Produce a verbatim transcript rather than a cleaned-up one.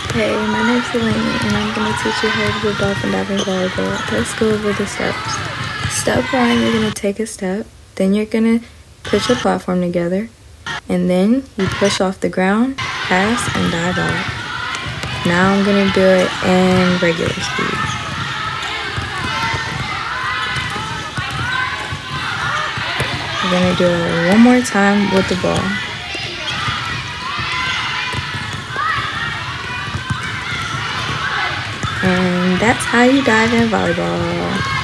Hey, my name's Delaney, and I'm going to teach you how to do dolphin diving volleyball. Let's go over the steps. Step one, you're going to take a step, then you're going to put your platform together, and then you push off the ground, pass, and dive out. Now I'm going to do it in regular speed. We're going to do it one more time with the ball. And that's how you dive in volleyball.